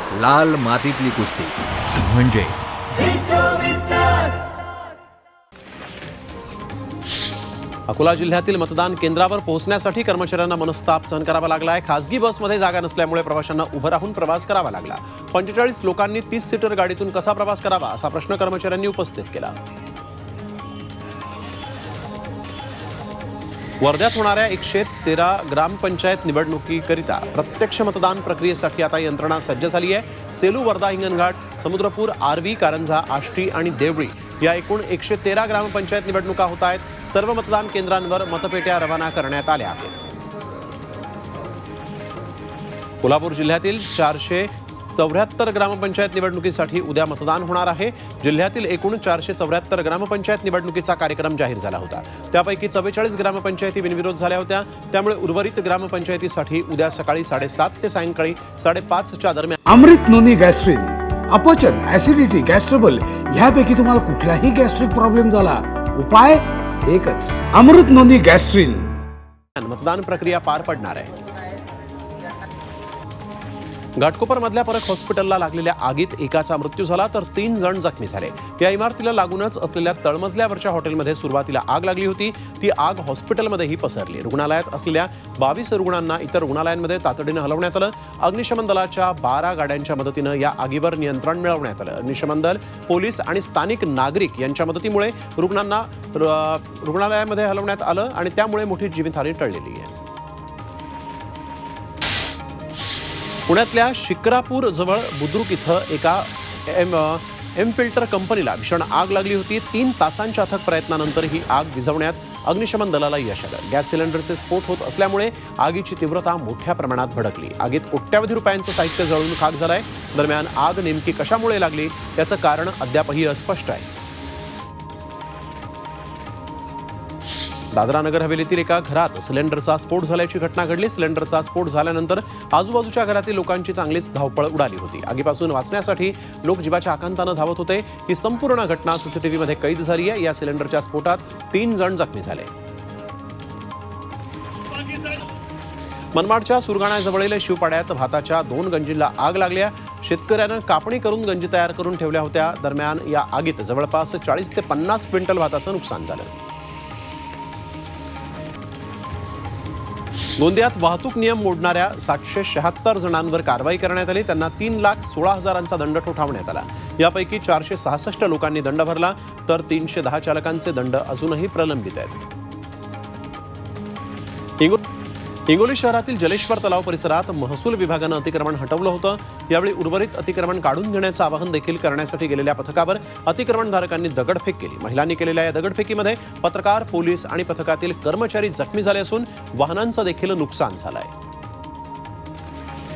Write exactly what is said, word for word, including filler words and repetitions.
लाल मातीतली कुस्ती म्हणजे अकोला जिल्ह्यातील मतदान केंद्रावर पोहोचण्यासाठी कर्मचाऱ्यांना मनस्ताप सहन करावा लागलाय। खासगी बसमध्ये जागा नसल्यामुळे प्रवाशांना उभं राहून प्रवास करावा लागला। पंचेचाळीस लोकांनी तीस सीटर गाडीतून कसा प्रवास करावा असा प्रश्न कर्मचाऱ्यांनी उपस्थित केला। वर्ध्यात होणाऱ्या एकशे तेरा ग्रामपंचायत निवडणुकीकरिता प्रत्यक्ष मतदान प्रक्रियेसाठी आता यंत्रणा सज्ज झाली आहे। सेलू, वर्धा, हिंगणघाट, समुद्रपूर, आर्वी, कारंजा, आष्टी आणि देवळी या एकूण एकशे तेरा ग्रामपंचायत निवडणुका होत आहेत। सर्व मतदान केंद्रांवर मतपेट्या रवाना करण्यात आल्या आहेत। कोल्हापूर जिल्ह्यातील चारशे चौऱ्याहत्तर ग्रामपंचायत निवडणुकीसाठी उद्या मतदान होणार आहे। जिल्ह्यातील एकूण चारशे चौऱ्याहत्तर ग्रामपंचायत निवडणुकीचा कार्यक्रम जाहीर झाला होता। त्यापैकी चव्वेचाळीस ग्रामपंचायती बिनविरोध झाल्या होत्या। त्यामुळे उर्वरित ग्रामपंचायतीसाठी उद्या सकाळी साडेसात ते सायंकाळी साडेपाचच्या दरम्यान अमृत नोनी गॅस्ट्रिन, अपचन, ऍसिडिटी, गॅस्ट्रबल ह्यापैकी तुम्हाला कुठलाही गॅस्ट्रिक प्रॉब्लेम झाला, उपाय एकच, अमृत नोनी गॅस्ट्रिन। मतदान प्रक्रिया पार पडणार आहे। घाटकोपरमधल्या परख हॉस्पिटलला लागलेल्या आगीत एकाचा मृत्यू झाला तर तीन जण जखमी झाले। या इमारतीला लागूनच असलेल्या तळमजल्यावरच्या हॉटेलमध्ये सुरुवातीला आग लागली होती। ती आग हॉस्पिटलमध्येही पसरली। रुग्णालयात असलेल्या बावीस रुग्णांना इतर रुग्णालयांमध्ये तातडीनं हलवण्यात आलं। अग्निशमन दलाच्या बारा गाड्यांच्या मदतीनं या आगीवर नियंत्रण मिळवण्यात आलं। अग्निशमन दल, पोलीस आणि स्थानिक नागरिक यांच्या मदतीमुळे रुग्णांना रुग्णालयामध्ये हलवण्यात आलं आणि त्यामुळे मोठी जीवितहानी टळलेली आहे। पुण्यातल्या शिक्रापूर जवळ बुद्रुक इथं एका एम एम फिल्टर कंपनीला भीषण आग लागली होती। तीन तासांच्या अथक प्रयत्नानंतर ही आग विझवण्यात अग्निशमन दलाला यश आलं। गॅस सिलेंडरचे स्फोट होत असल्यामुळे आगीची तीव्रता मोठ्या प्रमाणात भडकली। आगीत कोट्यावधी रुपयांचं साहित्य जळून खाक झालंय। दरम्यान आग नेमकी कशामुळे लागली याचं कारण अद्यापही अस्पष्ट आहे। दादरा नगर हवेलीतील एका घरात सिलेंडरचा स्फोट झाल्याची घटना घडली। सिलेंडरचा स्फोट झाल्यानंतर आजूबाजूच्या घरातील लोकांची चांगलीच धावपळ उडाली होती। आगीपासून वाचण्यासाठी लोक जीवाच्या आकांतानं धावत होते। ही संपूर्ण घटना सीसीटीव्हीमध्ये कैद झाली आहे। या सिलेंडरच्या स्फोटात तीन जण जखमी झाले। मनमाडच्या सुरगाण्याजवळील शिवपाड्यात भाताच्या दोन गंजींना आग लागल्या। शेतकऱ्यानं कापणी करून गंजी तयार करून ठेवल्या होत्या। दरम्यान या आगीत जवळपास चाळीस ते पन्नास क्विंटल भाताचं नुकसान झालं। गोंदियात वाहतूक नियम मोडणाऱ्या सातशे शहात्तर जणांवर कारवाई करण्यात आली। त्यांना तीन लाख सोळा हजारांचा दंड ठोठावण्यात आला। यापैकी चारशे सहासष्ट लोकांनी दंड भरला तर तीनशे दहा चालकांचे दंड अजूनही प्रलंबित आहेत। हिंगोली शहरातील जलेश्वर तलाव परिसरात महसूल विभागानं अतिक्रमण हटवलं होतं। यावेळी उर्वरित अतिक्रमण काढून घेण्याचं आवाहन देखील करण्यासाठी गेलेल्या पथकावर अतिक्रमणधारकांनी दगडफेक केली। महिलांनी केलेल्या या दगडफेकीमध्ये पत्रकार, पोलीस आणि पथकातील कर्मचारी जखमी झाले असून वाहनांचं देखील नुकसान झालंय।